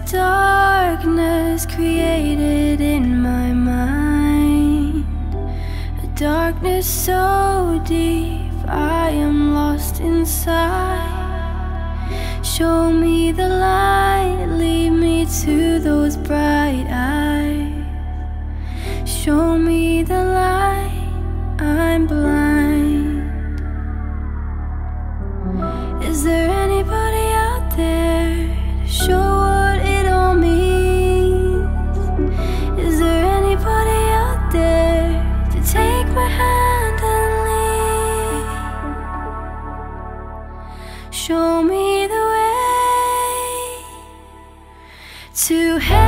darkness created in my mind, a darkness so deep I am lost inside. Show me the light, lead me to those bright eyes. Show me the light, I'm blind. Is there anybody out there to show what it all means? Is there anybody out there to take my hand and lead? Show me the way to heaven.